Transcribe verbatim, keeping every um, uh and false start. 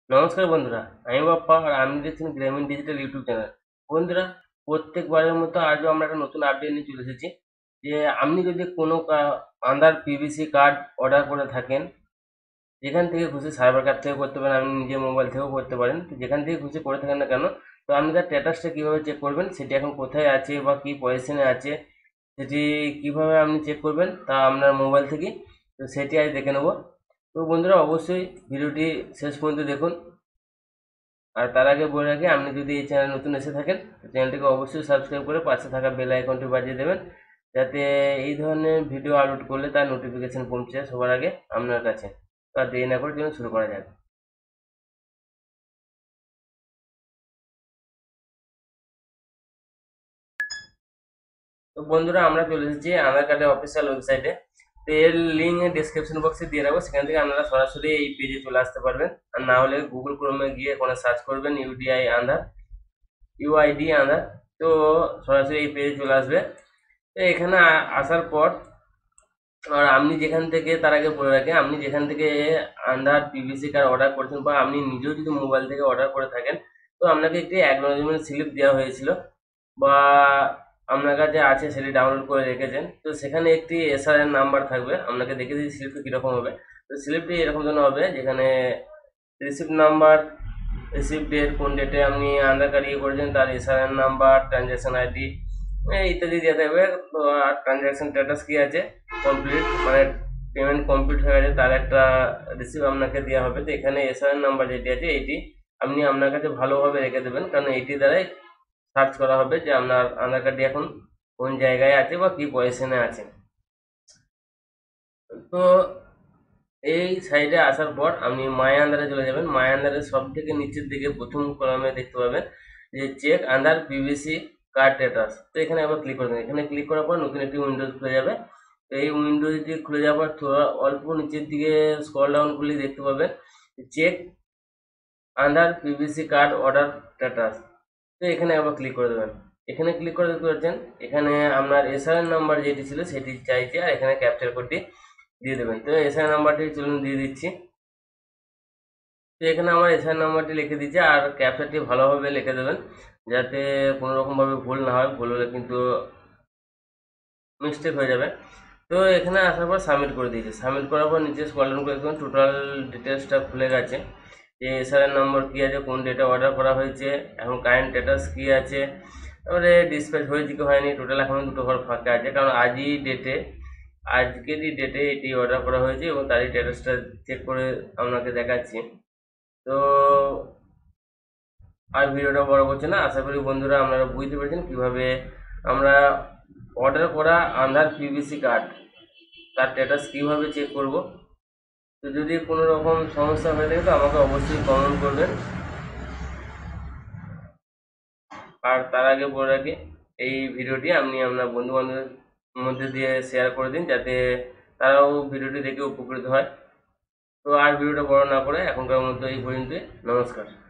নমস্কার বন্ধুরা, আমি বাপ্পা আর আপনি দেখছেন গ্রামীণ ডিজিটাল ইউটিউব চ্যানেল। বন্ধুরা, প্রত্যেকবারের মতো আজও আমরা একটা নতুন আপডেট নিয়ে চলে এসেছি। যে আপনি যদি কোনো আন্ডার পিভিসি কার্ড অর্ডার করে থাকেন, যেখান থেকে খুশি সাইবার ক্যাফে থেকে করতে পারেন, আপনি নিজের মোবাইল থেকেও করতে পারেন, তো যেখান থেকে খুশি করে থাকেন না কেন, তো আপনি তার স্ট্যাটাসটা কীভাবে চেক করবেন, সেটি এখন কোথায় আছে বা কী পজিশনে আছে, সেটি কিভাবে আপনি চেক করবেন তা আপনার মোবাইল থেকে, তো সেটি আজ দেখে নেব। তো বন্ধুরা, অবশ্যই ভিডিওটি শেষ পর্যন্ত দেখুন। আর তার আগে বলে রাখি, আপনি যদি এই চ্যানেল নতুন এসে থাকেন, তো চ্যানেলটিকে অবশ্যই সাবস্ক্রাইব করে পাশে থাকা বেল আইকনটি বাজিয়ে দেবেন, যাতে এই ধরনের ভিডিও আপলোড করলে তার নোটিফিকেশন পৌঁছে যায় সবার আগে আপনার কাছে। তো আর দেরি না করে চলুন শুরু করা যাক। তো বন্ধুরা, আমরা চলে এসেছি আধার কার্ডের অফিসিয়াল ওয়েবসাইটে। তো এর লিঙ্ক ডিসক্রিপশন বক্সে দিয়ে রাখবো, সেখান থেকে আপনারা সরাসরি এই পেজে চলে আসতে পারবেন। আর না হলে গুগল ক্রোমে গিয়ে কোনো সার্চ করবেন ইউডিআই আধার, ইউআইডি আধার, তো সরাসরি এই পেজে চলে আসবে। তো এখানে আ- আসার পর, আর আপনি যেখান থেকে, তার আগে বলে রাখি, আপনি যেখান থেকে আন্ডার পিভিসি কার্ড অর্ডার করেছেন বা আপনি নিজেও যদি মোবাইল থেকে অর্ডার করে থাকেন, তো আপনাকে একটি অ্যাকনোলেজমেন্ট স্লিপ দেওয়া হয়েছিল বা আপনার কাছে আছে, সেটি ডাউনলোড করে রেখেছেন। তো সেখানে একটি এসআরএন নাম্বার থাকবে, আপনাকে দেখে দিচ্ছি স্লিপটি কীরকম হবে। তো স্লিপটি এরকম যেন হবে, যেখানে রিসিপ্ট নাম্বার, রিসিপ্ট ডেট, কোন ডেটে আপনি আধার কার্ড ইয়ে করেছেন, তার এসআরএন নাম্বার, ট্রানজ্যাকশন আইডি ইত্যাদি দেওয়া থাকবে। তো আর ট্রানজ্যাকশন স্ট্যাটাস কী আছে, কমপ্লিট, মানে পেমেন্ট কমপ্লিট হয়ে গেছে, তার একটা রিসিপ্ট আপনাকে দেওয়া হবে। তো এখানে এসআরএন নাম্বার যেটি আছে, এইটি আপনি আপনার কাছে ভালোভাবে রেখে দেবেন, কারণ এইটি দ্বারাই সার্চ করা হবে যে আপনার আধার কার্ডটি এখন কোন জায়গায় আছে বা কী পজিশনে আছে। তো এই সাইডে আসার পর আপনি মাই আন্ডারে চলে যাবেন। মাই আন্ডারের সব থেকে নিচের দিকে প্রথম কলামে দেখতে পাবেন যে check under PVC card status. তো এখানে আবার ক্লিক করবেন। এখানে ক্লিক করার পর নতুন একটি উইন্ডোজ খুলে যাবে। তো এই উইন্ডোজটি খুলে যাওয়ার পর থোড়া অল্প নিচের দিকে স্ক্রল ডাউন করলে দেখতে পাবেন check under PVC card order status. তো এখানে আবার ক্লিক করে দেবেন। এখানে ক্লিক করে দেখতে পাচ্ছেন এখানে আপনার এসআরএন নাম্বার যেটি ছিল সেটি চাইছে, আর এখানে ক্যাপচার কোডটি দিয়ে দেবেন। তো এসআই নাম্বারটি চলুন দিয়ে দিচ্ছি। তো এখানে আমার এসআই নাম্বারটি লিখে দিচ্ছি, আর ক্যাপচারটি ভালোভাবে লিখে দেবেন, যাতে কোনো রকমভাবে ভুল না হয়। ভুল হলে কিন্তু মিস্টেক হয়ে যাবে। তো এখানে আসার পর সাবমিট করে দিয়েছি। সাবমিট করার পর নিচে স্ক্রল ডাউন করে দেখবেন টোটাল ডিটেলসটা খুলে গেছে, যে এসআর নম্বর কী আছে, কোন ডেটে অর্ডার করা হয়েছে, এখন কারেন্ট স্ট্যাটাস কী আছে, তারপরে ডিসপ্যাচ হয়েছে কি হয়নি। টোটাল এখন দুটো ঘর ফাঁকা আছে, কারণ আজই ডেটে, আজকেরই ডেটে এটি অর্ডার করা হয়েছে এবং তারই স্ট্যাটাসটা চেক করে আপনাকে দেখাচ্ছি। তো আর ভিডিওটা বড় করছে না, আশা করি বন্ধুরা আপনারা বুঝতে পেরেছেন কীভাবে আমরা অর্ডার করা আধার পিভিসি কার্ড তার স্ট্যাটাস কীভাবে চেক করব। তো যদি কোনো রকম সমস্যা হয়ে থাকে তো আমাকে অবশ্যই কমেন্ট করবেন। আর তার আগে বলে রাখি, এই ভিডিওটি আপনি আপনার বন্ধু বান্ধবের মধ্যে দিয়ে শেয়ার করে দিন, যাতে তারাও ভিডিওটি দেখে উপকৃত হয়। তো আর ভিডিওটা বড় না করে এখনকার মতো এই পর্যন্তই। নমস্কার।